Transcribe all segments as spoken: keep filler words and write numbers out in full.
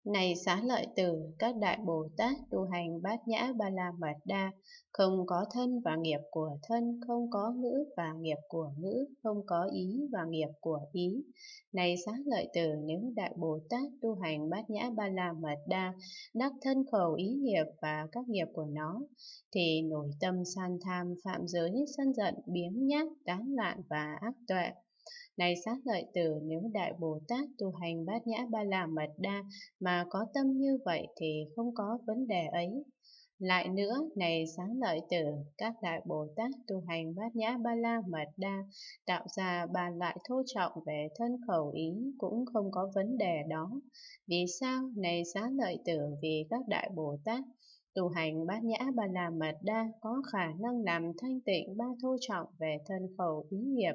Này Xá Lợi Tử, các đại Bồ Tát tu hành Bát Nhã Ba La Mật Đa, không có thân và nghiệp của thân, không có ngữ và nghiệp của ngữ, không có ý và nghiệp của ý. Này Xá Lợi Tử, nếu đại Bồ Tát tu hành Bát Nhã Ba La Mật Đa, đắc thân khẩu ý nghiệp và các nghiệp của nó, thì nổi tâm san tham, phạm giới, sân giận, biếng nhác, tán loạn và ác tuệ. Này Xá Lợi Tử, nếu đại Bồ Tát tu hành Bát Nhã Ba La Mật Đa mà có tâm như vậy thì không có vấn đề ấy. Lại nữa, này Xá Lợi Tử, các đại Bồ Tát tu hành Bát Nhã Ba La Mật Đa tạo ra ba loại thô trọng về thân khẩu ý cũng không có vấn đề đó. Vì sao? Này Xá Lợi Tử, vì các đại Bồ Tát tu hành Bát Nhã Ba La Mật Đa có khả năng làm thanh tịnh ba thô trọng về thân khẩu ý nghiệp.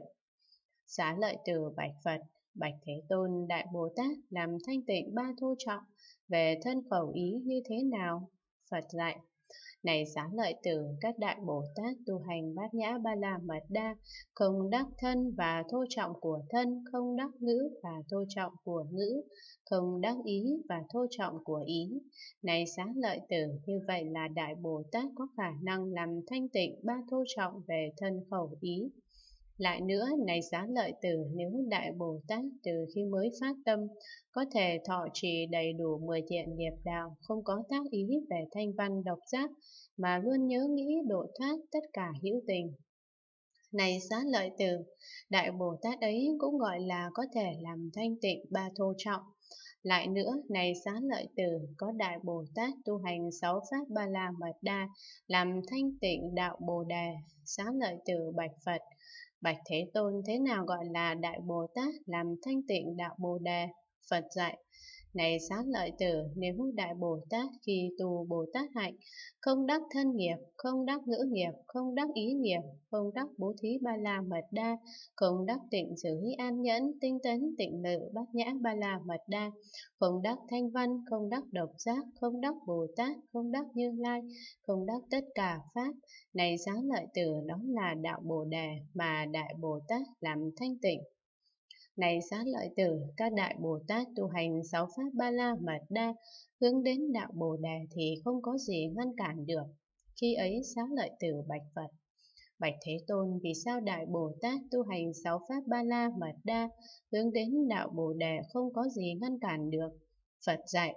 Xá Lợi Tử bạch Phật: Bạch Thế Tôn, đại Bồ Tát làm thanh tịnh ba thô trọng về thân khẩu ý như thế nào? Phật dạy: Này Xá Lợi Tử, các đại Bồ Tát tu hành Bát Nhã Ba La Mật Đa không đắc thân và thô trọng của thân, không đắc ngữ và thô trọng của ngữ, không đắc ý và thô trọng của ý. Này Xá Lợi Tử, như vậy là đại Bồ Tát có khả năng làm thanh tịnh ba thô trọng về thân khẩu ý. Lại nữa, này Xá Lợi Tử, nếu đại Bồ Tát từ khi mới phát tâm có thể thọ trì đầy đủ mười thiện nghiệp đạo, không có tác ý về thanh văn độc giác mà luôn nhớ nghĩ độ thoát tất cả hữu tình. Này Xá Lợi Tử, đại Bồ Tát ấy cũng gọi là có thể làm thanh tịnh ba thô trọng. Lại nữa, này Xá Lợi Tử, có đại Bồ Tát tu hành sáu pháp Ba La Mật Đa làm thanh tịnh đạo Bồ Đề. Xá Lợi Tử bạch Phật: Bạch Thế Tôn, thế nào gọi là đại Bồ Tát làm thanh tịnh đạo Bồ Đề? Phật dạy: Này Xá Lợi Tử, nếu đại Bồ Tát khi tu Bồ Tát hạnh không đắc thân nghiệp, không đắc ngữ nghiệp, không đắc ý nghiệp, không đắc bố thí Ba La Mật Đa, không đắc tịnh giới an nhẫn, tinh tấn, tịnh lự, Bát Nhã Ba La Mật Đa, không đắc thanh văn, không đắc độc giác, không đắc Bồ Tát, không đắc Như Lai, không đắc tất cả pháp. Này Xá Lợi Tử, đó là đạo Bồ Đề mà đại Bồ Tát làm thanh tịnh. Này Xá Lợi Tử, các đại Bồ Tát tu hành sáu pháp Ba La Mật Đa hướng đến đạo Bồ Đề thì không có gì ngăn cản được. Khi ấy Xá Lợi Tử bạch Phật: Bạch Thế Tôn, vì sao đại Bồ Tát tu hành sáu pháp Ba La Mật Đa hướng đến đạo Bồ Đề không có gì ngăn cản được? Phật dạy: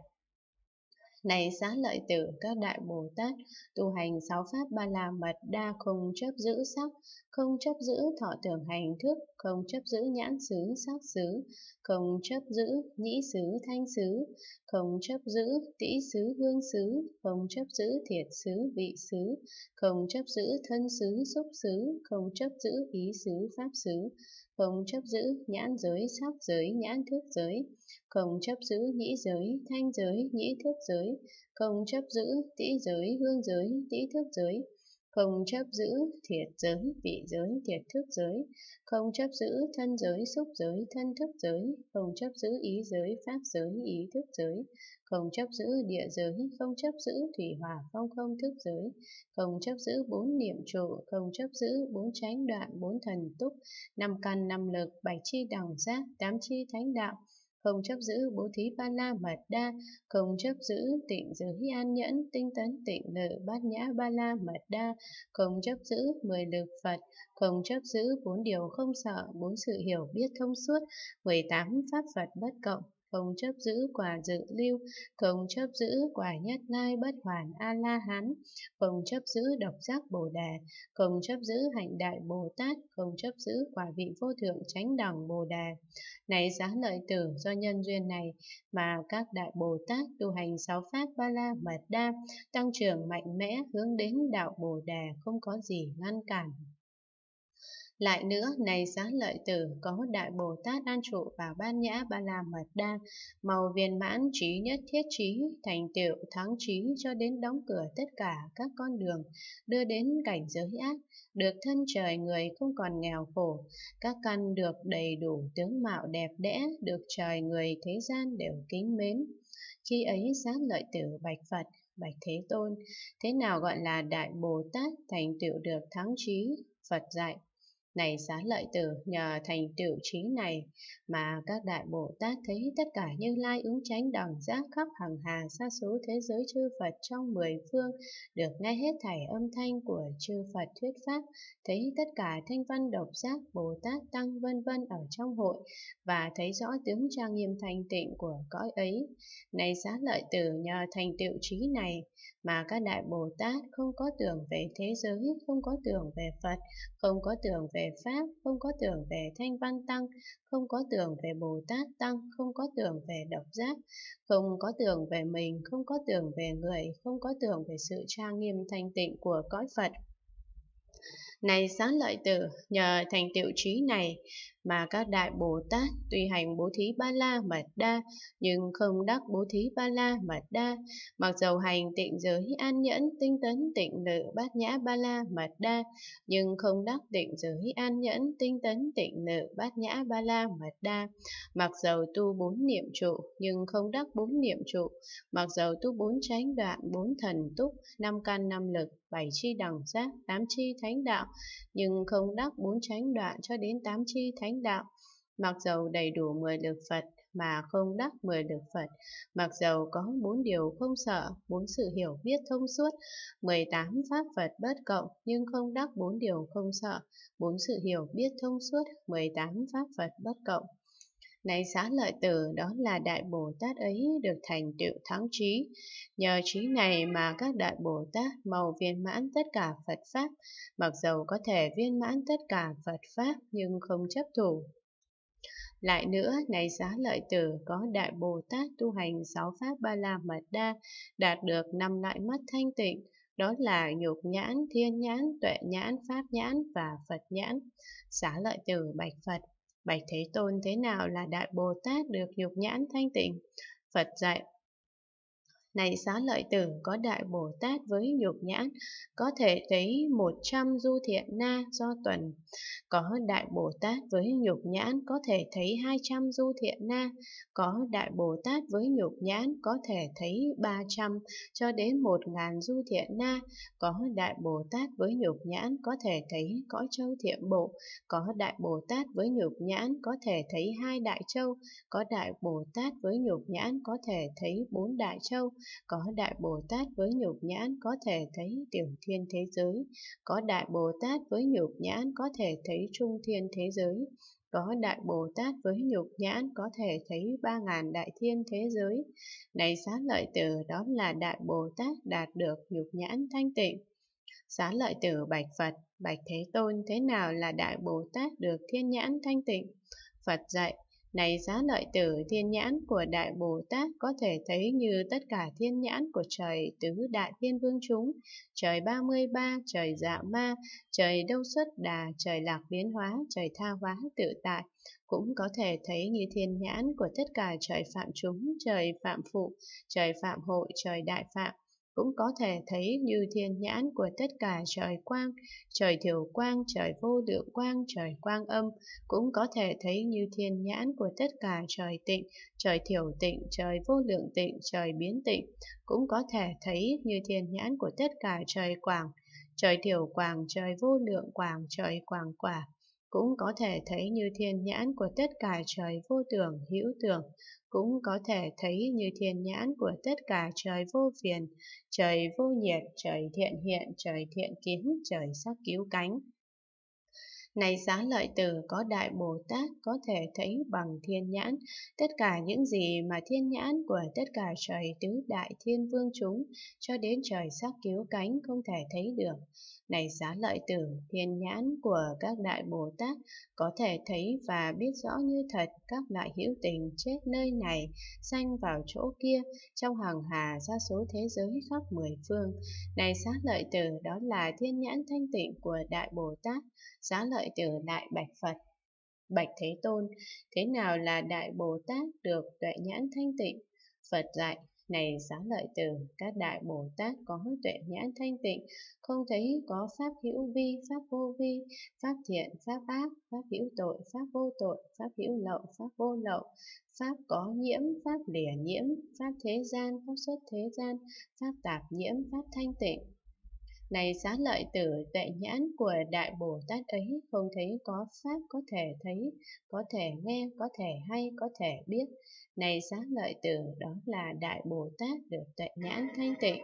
Này Xá Lợi Tử, các đại Bồ Tát tu hành sáu pháp Ba La Mật Đa không chấp giữ sắc, không chấp giữ thọ tưởng hành thức, không chấp giữ nhãn xứ sắc xứ, không chấp giữ nhĩ xứ thanh xứ, không chấp giữ tĩ xứ hương xứ, không chấp giữ thiệt xứ vị xứ, không chấp giữ thân xứ xúc xứ, không chấp giữ ý xứ pháp xứ, không chấp giữ nhãn giới sắc giới nhãn thức giới, không chấp giữ nhĩ giới, thanh giới, nhĩ thức giới, không chấp giữ tĩ giới, hương giới, tĩ thức giới, không chấp giữ thiệt giới, vị giới, thiệt thức giới, không chấp giữ thân giới, xúc giới, thân thức giới, không chấp giữ ý giới, pháp giới, ý thức giới, không chấp giữ địa giới, không chấp giữ thủy hỏa phong không thức giới, không chấp giữ bốn niệm trụ, không chấp giữ bốn chánh đoạn, bốn thần túc, năm căn năm lực, bảy chi đẳng giác, tám chi thánh đạo, không chấp giữ bố thí Ba La Mật Đa, không chấp giữ tịnh giới an nhẫn, tinh tấn, tịnh lự, Bát Nhã Ba La Mật Đa, không chấp giữ mười lực Phật, không chấp giữ bốn điều không sợ, bốn sự hiểu biết thông suốt, mười tám pháp Phật bất cộng, không chấp giữ quả dự lưu, không chấp giữ quả nhất lai bất hoàn a la hán, không chấp giữ độc giác Bồ Đề, không chấp giữ hạnh đại Bồ Tát, không chấp giữ quả vị vô thượng chánh đẳng Bồ Đề. Này Xá Lợi Tử, do nhân duyên này mà các đại Bồ Tát tu hành sáu pháp Ba La Mật Đa tăng trưởng mạnh mẽ hướng đến đạo Bồ Đề không có gì ngăn cản. Lại nữa, này Xá Lợi Tử, có đại Bồ Tát an trụ vào Bát Nhã Ba La Mật Đa, màu viên mãn trí nhất thiết trí, thành tựu thắng trí cho đến đóng cửa tất cả các con đường đưa đến cảnh giới ác, được thân trời người không còn nghèo khổ, các căn được đầy đủ tướng mạo đẹp đẽ, được trời người thế gian đều kính mến. Khi ấy Xá Lợi Tử bạch Phật: Bạch Thế Tôn, thế nào gọi là đại Bồ Tát thành tựu được thắng trí? Phật dạy: Này Xá Lợi Tử, nhờ thành tựu trí này mà các đại Bồ Tát thấy tất cả Như Lai ứng chánh đẳng giác khắp hằng hà sa số thế giới chư Phật trong mười phương, được nghe hết thảy âm thanh của chư Phật thuyết pháp, thấy tất cả thanh văn độc giác Bồ Tát tăng vân vân ở trong hội, và thấy rõ tướng trang nghiêm thanh tịnh của cõi ấy. Này Xá Lợi Tử, nhờ thành tựu trí này mà các đại Bồ Tát không có tưởng về thế giới, không có tưởng về Phật, không có tưởng về Pháp, không có tưởng về Thanh Văn Tăng, không có tưởng về Bồ Tát Tăng, không có tưởng về độc giác, không có tưởng về mình, không có tưởng về người, không có tưởng về sự trang nghiêm thanh tịnh của cõi Phật. Này Xá Lợi Tử, nhờ thành tựu trí này mà các đại Bồ Tát tuy hành bố thí ba la mật đa nhưng không đắc bố thí ba la mật đa, mặc dầu hành tịnh giới an nhẫn tinh tấn tịnh lự bát nhã ba la mật đa nhưng không đắc tịnh giới an nhẫn tinh tấn tịnh lự bát nhã ba la mật đa, mặc dầu tu bốn niệm trụ nhưng không đắc bốn niệm trụ, mặc dầu tu bốn chánh đoạn, bốn thần túc, năm căn năm lực, bảy chi đẳng giác, tám chi thánh đạo nhưng không đắc bốn chánh đoạn cho đến tám chi thánh đạo, mặc dầu đầy đủ mười lực Phật mà không đắc mười lực Phật, mặc dầu có bốn điều không sợ, bốn sự hiểu biết thông suốt, mười tám pháp Phật bất cộng nhưng không đắc bốn điều không sợ, bốn sự hiểu biết thông suốt, mười tám pháp Phật bất cộng. Này Xá Lợi Tử, đó là đại Bồ Tát ấy được thành tựu thắng trí. Nhờ trí này mà các đại Bồ Tát mau viên mãn tất cả Phật Pháp, mặc dầu có thể viên mãn tất cả Phật Pháp nhưng không chấp thủ. Lại nữa, này Xá Lợi Tử, có đại Bồ Tát tu hành sáu pháp ba la mật đa, đạt được năm loại mắt thanh tịnh, đó là nhục nhãn, thiên nhãn, tuệ nhãn, pháp nhãn và Phật nhãn. Xá Lợi Tử bạch Phật: Bạch Thế Tôn, thế nào là đại Bồ Tát được nhục nhãn thanh tịnh? Phật dạy: Này Xá Lợi Tử, có đại Bồ Tát với nhục nhãn có thể thấy một trăm du thiện na do tuần. Có đại Bồ Tát với nhục nhãn có thể thấy hai trăm du thiện na. Có đại Bồ Tát với nhục nhãn có thể thấy ba trăm cho đến một ngàn du thiện na. Có đại Bồ Tát với nhục nhãn có thể thấy cõi châu thiện bộ. Có đại Bồ Tát với nhục nhãn có thể thấy hai đại châu. Có đại Bồ Tát với nhục nhãn có thể thấy bốn đại châu. Có đại Bồ Tát với nhục nhãn có thể thấy tiểu thiên thế giới. Có đại Bồ Tát với nhục nhãn có thể thấy trung thiên thế giới. Có đại Bồ Tát với nhục nhãn có thể thấy ba ngàn đại thiên thế giới. Này Xá Lợi Tử, đó là đại Bồ Tát đạt được nhục nhãn thanh tịnh. Xá Lợi Tử bạch Phật: Bạch Thế Tôn, thế nào là đại Bồ Tát được thiên nhãn thanh tịnh? Phật dạy: Này Xá Lợi Tử, thiên nhãn của đại Bồ Tát có thể thấy như tất cả thiên nhãn của trời tứ đại thiên vương chúng, trời ba mươi ba, trời dạ ma, trời đâu xuất đà, trời lạc biến hóa, trời tha hóa tự tại. Cũng có thể thấy như thiên nhãn của tất cả trời phạm chúng, trời phạm phụ, trời phạm hội, trời đại phạm. Cũng có thể thấy như thiên nhãn của tất cả trời quang, trời thiểu quang, trời vô lượng quang, trời quang âm. Cũng có thể thấy như thiên nhãn của tất cả trời tịnh, trời thiểu tịnh, trời vô lượng tịnh, trời biến tịnh. Cũng có thể thấy như thiên nhãn của tất cả trời quảng, trời thiểu quảng, trời vô lượng quảng, trời quảng quả. Cũng có thể thấy như thiên nhãn của tất cả trời vô tưởng, hữu tưởng. Cũng có thể thấy như thiên nhãn của tất cả trời vô phiền, trời vô nhiệt, trời thiện hiện, trời thiện kiến, trời sắc cứu cánh. Này Xá Lợi Tử, có đại Bồ Tát có thể thấy bằng thiên nhãn tất cả những gì mà thiên nhãn của tất cả trời tứ đại thiên vương chúng cho đến trời sắc cứu cánh không thể thấy được. Này Xá Lợi Tử, thiên nhãn của các đại Bồ Tát có thể thấy và biết rõ như thật các loại hữu tình chết nơi này, sanh vào chỗ kia, trong hàng hà sa số thế giới khắp mười phương. Này Xá Lợi Tử, đó là thiên nhãn thanh tịnh của đại Bồ Tát. Xá Lợi Tử lại bạch Phật: Bạch Thế Tôn, thế nào là đại Bồ Tát được tuệ nhãn thanh tịnh? Phật dạy: Này Xá Lợi Tử, các đại Bồ Tát có tuệ nhãn thanh tịnh, không thấy có pháp hữu vi, pháp vô vi, pháp thiện, pháp ác, pháp hữu tội, pháp vô tội, pháp hữu lậu, pháp vô lậu, pháp có nhiễm, pháp lìa nhiễm, pháp thế gian, pháp xuất thế gian, pháp tạp nhiễm, pháp thanh tịnh. Này Xá Lợi Tử, tuệ nhãn của Đại Bồ Tát ấy không thấy có pháp có thể thấy, có thể nghe, có thể hay, có thể biết. Này Xá Lợi Tử, đó là Đại Bồ Tát được tuệ nhãn thanh tịnh.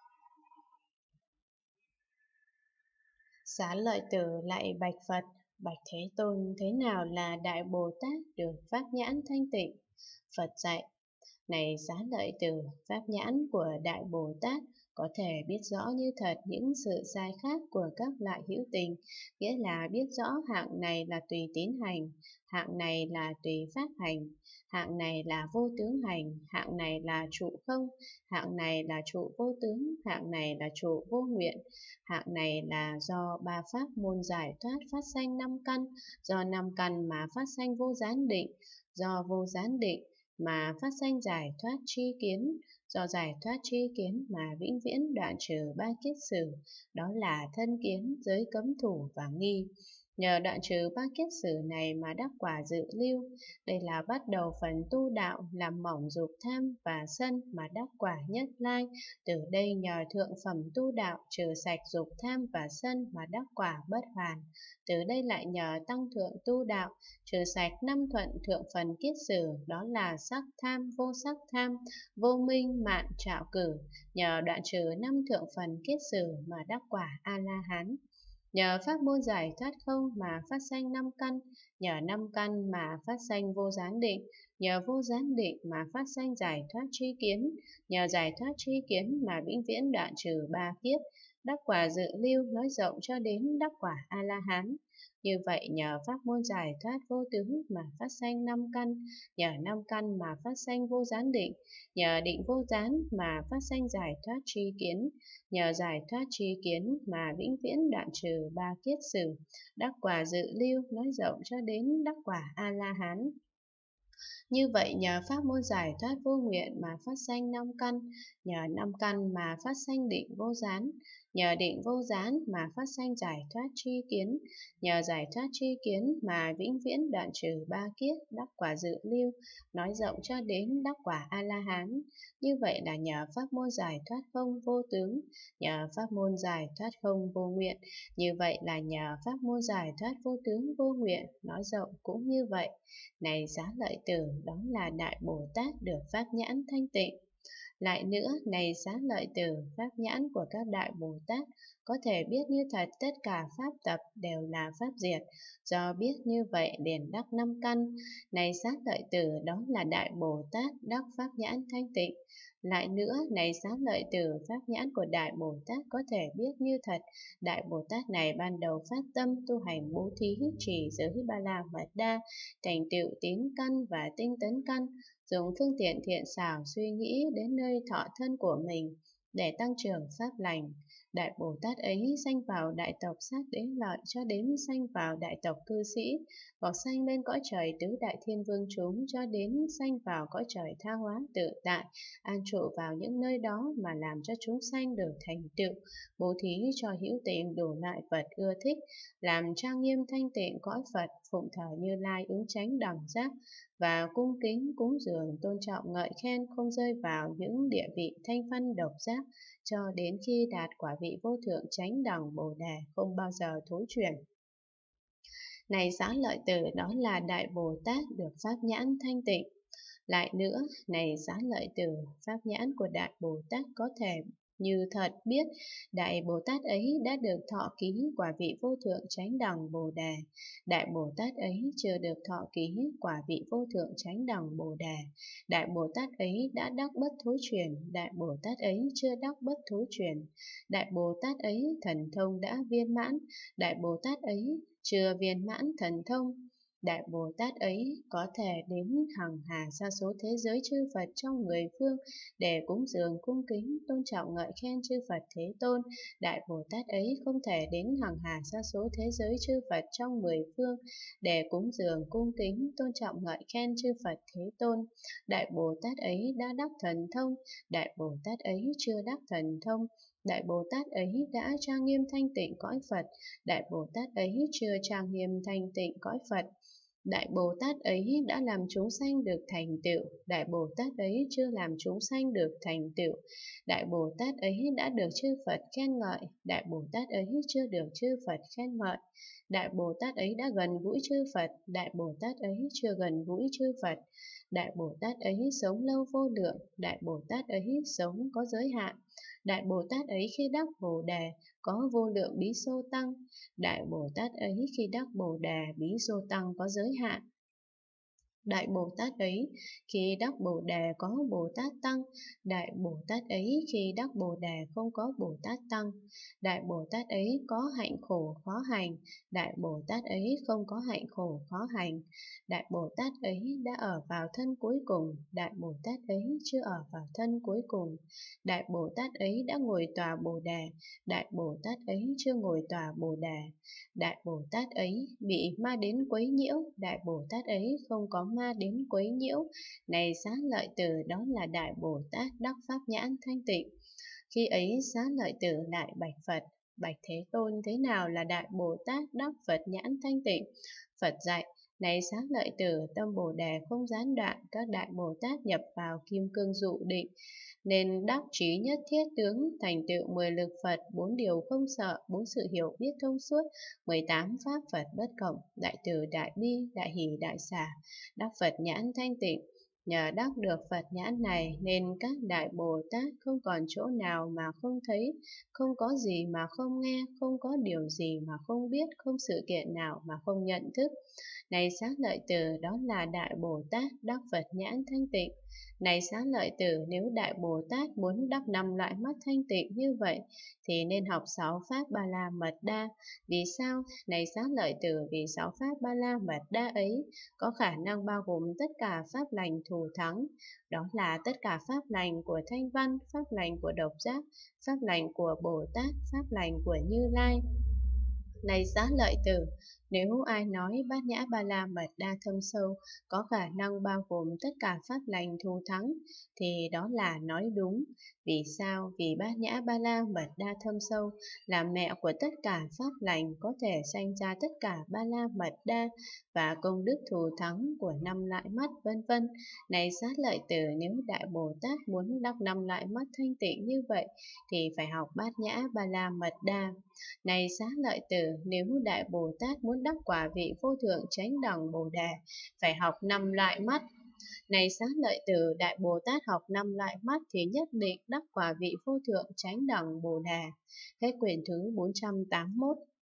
Xá Lợi Tử lại bạch Phật: Bạch Thế Tôn, thế nào là Đại Bồ Tát được pháp nhãn thanh tịnh? Phật dạy: Này Xá Lợi Tử, pháp nhãn của Đại Bồ Tát có thể biết rõ như thật những sự sai khác của các loại hữu tình, nghĩa là biết rõ hạng này là tùy tín hành, hạng này là tùy pháp hành, hạng này là vô tướng hành, hạng này là trụ không, hạng này là trụ vô tướng, hạng này là trụ vô nguyện, hạng này là do ba pháp môn giải thoát phát sanh năm căn, do năm căn mà phát sanh vô gián định, do vô gián định mà phát sanh giải thoát tri kiến, do giải thoát tri kiến mà vĩnh viễn đoạn trừ ba kiết sử, đó là thân kiến, giới cấm thủ và nghi. Nhờ đoạn trừ ba kiết sử này mà đắc quả dự lưu. Đây là bắt đầu phần tu đạo, làm mỏng dục tham và sân mà đắc quả nhất lai. Từ đây nhờ thượng phẩm tu đạo, trừ sạch dục tham và sân mà đắc quả bất hoàn. Từ đây lại nhờ tăng thượng tu đạo, trừ sạch năm thuận thượng phần kiết sử, đó là sắc tham, vô sắc tham, vô minh, mạn, trạo cử. Nhờ đoạn trừ năm thượng phần kiết sử mà đắc quả A-la-hán. Nhờ pháp môn giải thoát không mà phát sanh năm căn, nhờ năm căn mà phát sanh vô gián định, nhờ vô gián định mà phát sanh giải thoát tri kiến, nhờ giải thoát tri kiến mà vĩnh viễn đoạn trừ ba kiết, đắc quả dự lưu nói rộng cho đến đắc quả A-la-hán. Như vậy nhờ pháp môn giải thoát vô tướng mà phát sanh năm căn, nhờ năm căn mà phát sanh vô gián định, nhờ định vô gián mà phát sanh giải thoát tri kiến, nhờ giải thoát tri kiến mà vĩnh viễn đoạn trừ ba kiết sử, đắc quả dự lưu nói rộng cho đến đắc quả A-la-hán. Như vậy nhờ pháp môn giải thoát vô nguyện mà phát sanh năm căn, nhờ năm căn mà phát sanh định vô gián, nhờ định vô gián mà phát sanh giải thoát tri kiến, nhờ giải thoát tri kiến mà vĩnh viễn đoạn trừ ba kiết, đắc quả dự lưu nói rộng cho đến đắc quả A-la-hán. Như vậy là nhờ pháp môn giải thoát không vô tướng, nhờ pháp môn giải thoát không vô nguyện. Như vậy là nhờ pháp môn giải thoát vô tướng vô nguyện, nói rộng cũng như vậy. Này Xá Lợi Tử, đó là Đại Bồ Tát được pháp nhãn thanh tịnh. Lại nữa, này Xá Lợi Tử, pháp nhãn của các Đại Bồ Tát có thể biết như thật tất cả pháp tập đều là pháp diệt, do biết như vậy liền đắc năm căn. Này Xá Lợi Tử, đó là Đại Bồ Tát đắc pháp nhãn thanh tịnh. Lại nữa, này Xá Lợi Tử, pháp nhãn của Đại Bồ Tát có thể biết như thật. Đại Bồ Tát này ban đầu phát tâm tu hành bố thí, trì giới ba la mật đa, thành tựu tín căn và tinh tấn căn, dùng phương tiện thiện xảo suy nghĩ đến nơi thọ thân của mình để tăng trưởng pháp lành. Đại Bồ Tát ấy sanh vào đại tộc sát đế lợi cho đến sanh vào đại tộc cư sĩ, hoặc sanh lên cõi trời tứ đại thiên vương chúng cho đến sanh vào cõi trời tha hóa tự tại, an trụ vào những nơi đó mà làm cho chúng sanh được thành tựu, bố thí cho hữu tình đủ loại vật ưa thích, làm trang nghiêm thanh tịnh cõi Phật, phụng thờ Như Lai ứng chánh đẳng giác, và cung kính cúng dường tôn trọng ngợi khen, không rơi vào những địa vị thanh phân độc giác, cho đến khi đạt quả vị vô thượng chánh đẳng Bồ Đề, không bao giờ thối chuyển. Này Xá Lợi Tử, đó là Đại Bồ Tát được pháp nhãn thanh tịnh. Lại nữa, này Xá Lợi Tử, pháp nhãn của Đại Bồ Tát có thể như thật biết Đại Bồ Tát ấy đã được thọ ký quả vị vô thượng chánh đẳng Bồ Đề. Đại Bồ Tát ấy chưa được thọ ký quả vị vô thượng chánh đẳng Bồ Đề. Đại Bồ Tát ấy đã đắc bất thối chuyển. Đại Bồ Tát ấy chưa đắc bất thối chuyển. Đại Bồ Tát ấy thần thông đã viên mãn. Đại Bồ Tát ấy chưa viên mãn thần thông. Đại Bồ Tát ấy có thể đến hằng hà sa số thế giới chư Phật trong mười phương để cúng dường cung kính tôn trọng ngợi khen chư Phật Thế Tôn. Đại Bồ Tát ấy không thể đến hằng hà sa số thế giới chư Phật trong mười phương để cúng dường cung kính tôn trọng ngợi khen chư Phật Thế Tôn. Đại Bồ Tát ấy đã đắc thần thông. Đại Bồ Tát ấy chưa đắc thần thông. Đại Bồ Tát ấy đã trang nghiêm thanh tịnh cõi Phật. Đại Bồ Tát ấy chưa trang nghiêm thanh tịnh cõi Phật. Đại Bồ Tát ấy đã làm chúng sanh được thành tựu, Đại Bồ Tát ấy chưa làm chúng sanh được thành tựu. Đại Bồ Tát ấy đã được chư Phật khen ngợi, Đại Bồ Tát ấy chưa được chư Phật khen ngợi. Đại Bồ Tát ấy đã gần gũi chư Phật, Đại Bồ Tát ấy chưa gần gũi chư Phật. Đại Bồ Tát ấy sống lâu vô lượng, Đại Bồ Tát ấy sống có giới hạn. Đại Bồ Tát ấy khi đắc Bồ Đề có vô lượng bí xô tăng. Đại Bồ Tát ấy khi đắc Bồ Đề bí xô tăng có giới hạn. Đại Bồ Tát ấy khi đắc Bồ Đề có Bồ Tát tăng. Đại Bồ Tát ấy khi đắc Bồ Đề không có Bồ Tát tăng. Đại Bồ Tát ấy có hạnh khổ khó hành, Đại Bồ Tát ấy không có hạnh khổ khó hành. Đại Bồ Tát ấy đã ở vào thân cuối cùng, Đại Bồ Tát ấy chưa ở vào thân cuối cùng. Đại Bồ Tát ấy đã ngồi tòa Bồ Đề, Đại Bồ Tát ấy chưa ngồi tòa Bồ Đề. Đại Bồ Tát ấy bị ma đến quấy nhiễu, Đại Bồ Tát ấy không có ma đến quấy nhiễu. Này Xá Lợi Tử, đó là Đại Bồ Tát đắc pháp nhãn thanh tịnh. Khi ấy Xá Lợi Tử lại bạch Phật: Bạch Thế Tôn, thế nào là Đại Bồ Tát đắc Phật nhãn thanh tịnh? Phật dạy: Này Xá Lợi Tử, tâm Bồ Đề không gián đoạn, các Đại Bồ Tát nhập vào kim cương dụ định, nên đắc trí nhất thiết tướng, thành tựu mười lực Phật, bốn điều không sợ, bốn sự hiểu biết thông suốt, mười tám pháp Phật bất cộng, đại từ đại bi, đại hỷ đại xả, đắc Phật nhãn thanh tịnh. Nhờ đắc được Phật nhãn này nên các Đại Bồ Tát không còn chỗ nào mà không thấy, không có gì mà không nghe, không có điều gì mà không biết, không sự kiện nào mà không nhận thức. Này Xá Lợi Tử, đó là Đại Bồ Tát đắc Phật nhãn thanh tịnh. Này Xá Lợi Tử, nếu Đại Bồ Tát muốn đắc năm loại mắt thanh tịnh như vậy, thì nên học sáu pháp Ba La Mật Đa. Vì sao? Này Xá Lợi Tử, vì sáu pháp Ba La Mật Đa ấy có khả năng bao gồm tất cả pháp lành thù thắng. Đó là tất cả pháp lành của Thanh Văn, pháp lành của Độc Giác, pháp lành của Bồ Tát, pháp lành của Như Lai. Này Xá Lợi Tử, nếu ai nói Bát Nhã Ba La Mật Đa thâm sâu, có khả năng bao gồm tất cả pháp lành thù thắng, thì đó là nói đúng. Vì sao? Vì Bát Nhã Ba La Mật Đa thâm sâu là mẹ của tất cả pháp lành, có thể sanh ra tất cả Ba La Mật Đa và công đức thù thắng của năm loại mắt, vân vân. Này Xá Lợi Tử, nếu Đại Bồ Tát muốn đắc năm loại mắt thanh tịnh như vậy, thì phải học Bát Nhã Ba La Mật Đa. Này Xá Lợi Tử, nếu Đại Bồ Tát muốn đắc quả vị vô thượng chánh đẳng Bồ Đề, phải học năm loại mắt. Này Xá Lợi Tử, Đại Bồ Tát học năm loại mắt thì nhất định đắc quả vị vô thượng chánh đẳng Bồ Đề. Hết quyển thứ bốn trăm tám mươi mốt.